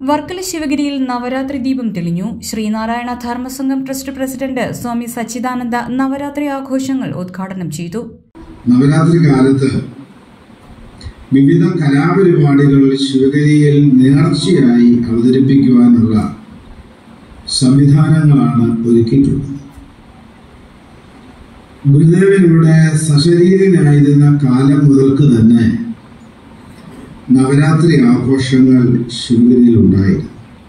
വർക്കല ശിവഗിരിയിൽ നവരാത്രി ദീപം തെളിഞ്ഞു. ശ്രീനാരായണ ധർമ്മസംഘം ട്രസ്റ്റ് പ്രസിഡന്റ് സ്വാമി സച്ചിദാനന്ദ നവരാത്രി ആഘോഷങ്ങൾ ഉദ്ഘാടനം ചെയ്തു. നവരാത്രി കാലത്ത് വിവിധ കലാപരിപാടികൾ ശിവഗിരിയിൽ നേർച്ചയായി അവതരിപ്പിക്കുവാനുള്ള സംവിധാനങ്ങളാണ് ഒരുക്കിയിട്ടുള്ളത്. ഗുരുദേവൻ ഇവിടെ സശരീരനായിരുന്ന കാലം മുതൽക്ക് തന്നെ നവരാത്രി ആഘോഷങ്ങൾ ശിവഗിരിയിൽ ഉണ്ടായിരുന്നു.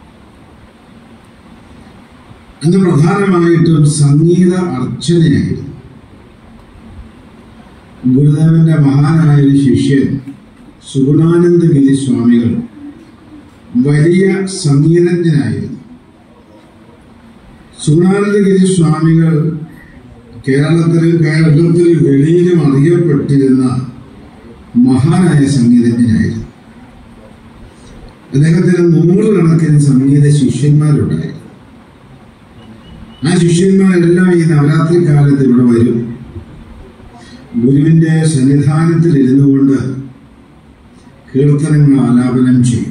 അന്ന് പ്രധാനമായിട്ടും സംഗീത അർച്ചനയായിരുന്നു. ഗുരുദേവന്റെ മഹാനായ ഒരു ശിഷ്യൻ സുഗുണാനന്ദഗിരി സ്വാമികൾ വലിയ സംഗീതജ്ഞനായിരുന്നു. സുഗുണാനന്ദഗിരി സ്വാമികൾ കേരളത്തിലും വെളിയിലും അറിയപ്പെട്ടിരുന്ന മഹാനായ സംഗീതജ്ഞനായിരുന്നു. അദ്ദേഹത്തിന് 100 കണക്കിന് സംഗീത ശിഷ്യന്മാരുണ്ടായിരുന്നു. ആ ശിഷ്യന്മാരെല്ലാം ഈ നവരാത്രി കാലത്ത് ഇവിടെ വരും. ഗുരുവിന്റെ സന്നിധാനത്തിൽ ഇരുന്നു കൊണ്ട് കീർത്തനങ്ങൾ ആലാപനം ചെയ്യും.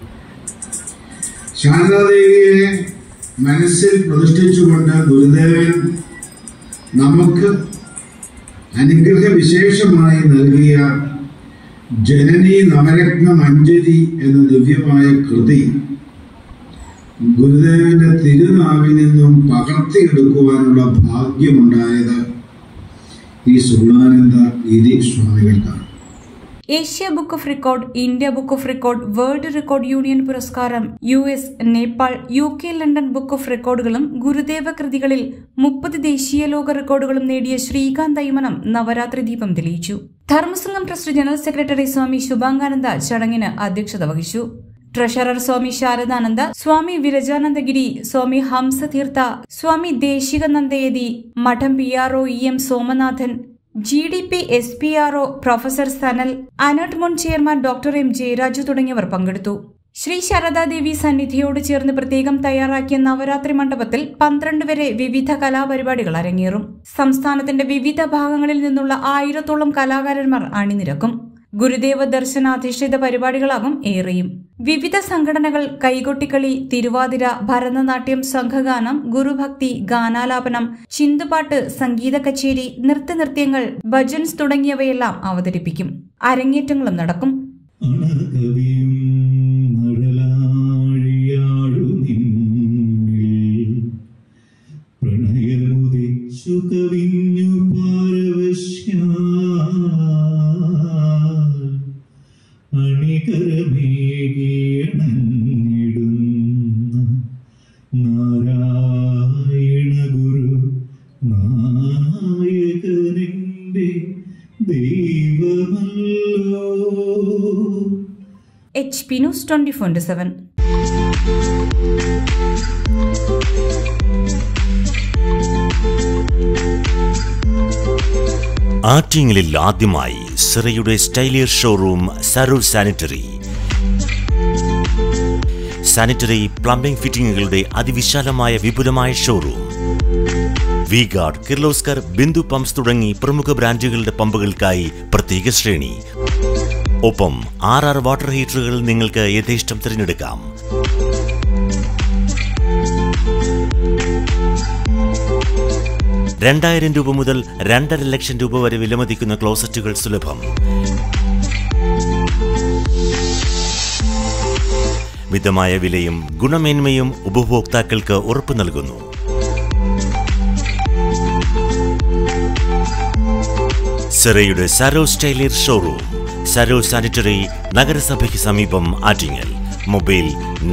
ശാരദാദേവിയെ മനസ്സിൽ പ്രതിഷ്ഠിച്ചുകൊണ്ട് ഗുരുദേവൻ നമുക്ക് അനുഗ്രഹ വിശേഷമായി നൽകിയ ജനനി നവരത്ന മഞ്ജരി എന്ന ദിവ്യമായ കൃതി ഗുരുദേവന്റെ തിരുനാവിൽ നിന്നും പകർത്തിയെടുക്കുവാനുള്ള ഭാഗ്യമുണ്ടായത് ഈ സുഗുണാനന്ദ ഗിരി സ്വാമികൾക്കാണ്. Asia book of record, India book of record, world record union പുരസ്കാരം, US, Nepal, UK, London book of റെക്കോർഡുകളും ഗുരുദേവ കൃതികളിൽ 30 ദേശീയ ലോക റെക്കോർഡുകളും നേടിയ ശ്രീകാന്ത് അയ്മനം നവരാത്രി ദീപം തെളിയിച്ചു. Dharmasangham trust general secretary Swami Subhangananda ചടങ്ങിന് അധ്യക്ഷത വഹിച്ചു. ട്രഷറർ സ്വാമി ശാരദാനന്ദ, സ്വാമി വിരജാനന്ദഗിരി, സ്വാമി ഹംസതീർത്ഥ, സ്വാമി ദേശികനന്ദയതി, മഠം PRO EM Somanathan, GDP SPRO professor Sanal, ANERT മുൻ ചെയർമാൻ ഡോക്ടർ M ജയരാജു തുടങ്ങിയവർ പങ്കെടുത്തു. ശ്രീ ശാരദാദേവി സന്നിധിയോട് ചേർന്ന് പ്രത്യേകം തയ്യാറാക്കിയ നവരാത്രി മണ്ഡപത്തിൽ 12 വരെ വിവിധ കലാപരിപാടികൾ അരങ്ങേറും. സംസ്ഥാനത്തിന്റെ വിവിധ ഭാഗങ്ങളിൽ നിന്നുള്ള 1000-ഓളം കലാകാരന്മാർ അണിനിരക്കും. ഗുരുദേവ ദർശനാധിഷ്ഠിത പരിപാടികളാകും ഏറെയും. വിവിധ സംഘടനകൾ കൈകൊട്ടിക്കളി, തിരുവാതിര, ഭരതനാട്യം, സംഘഗാനം, ഗുരുഭക്തി, ഗാനാലാപനം, ചിന്തുപാട്ട്, സംഗീത കച്ചേരി, നൃത്തനൃത്യങ്ങൾ, ഭജൻസ് തുടങ്ങിയവയെല്ലാം അവതരിപ്പിക്കും. അരങ്ങേറ്റങ്ങളും നടക്കും. നാരായണ ഗുരു നായകനെന്റെ ദൈവമല്ലോ. HP News 24/7. ആറ്റിങ്ങലിൽ ആദ്യമായി സിറയുടെ Stylier showroom Sarur sanitary. Sanitary plumbing ഫിറ്റിംഗുകളുടെ അതിവിശാലമായ വിപുലമായ ഷോറൂം. വി-ഗാർഡ്, കിർലോസ്കർ, ബിന്ദു പമ്പ്സ് തുടങ്ങി പ്രമുഖ ബ്രാൻഡുകളുടെ പമ്പുകൾക്കായി പ്രത്യേക ശ്രേണി. ഒപ്പം 6 വാട്ടർ ഹീറ്ററുകൾ നിങ്ങൾക്ക് യഥേഷ്ടം തിരഞ്ഞെടുക്കാം. ₹2000 മുതൽ ₹2.5 ലക്ഷം വരെ വിലമതിക്കുന്ന ക്ലോസറ്റുകൾ സുലഭം. മിതമായ വിലയും ഗുണമേന്മയും ഉപഭോക്താക്കൾക്ക് ഉറപ്പു നൽകുന്നു. സിറയുടെ Sarur Stylier showroom, Sarur sanitary, നഗരസഭയ്ക്ക് സമീപം, Attingal. Mobile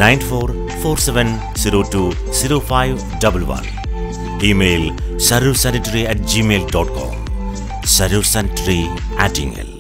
9447020511. Email sarursanitary@gmail.com. Sarur Sanitary, Attingal.